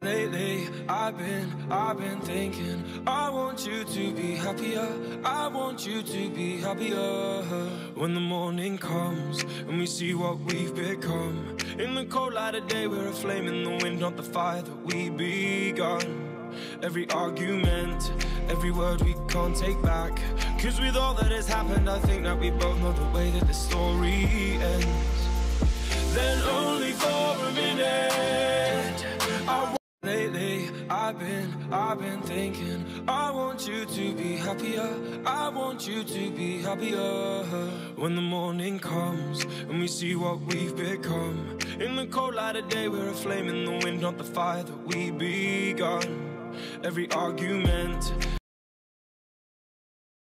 Lately, I've been thinking, I want you to be happier, I want you to be happier. When the morning comes and we see what we've become, in the cold light of day we're a flame in the wind, not the fire that we begun. Every argument, every word we can't take back, 'cause with all that has happened I think that we both know the way that the story ends. Then only for a minute Lately, I've been thinking, I want you to be happier, I want you to be happier. When the morning comes and we see what we've become, in the cold light of day we're a flame in the wind, not the fire that we begun. Every argument,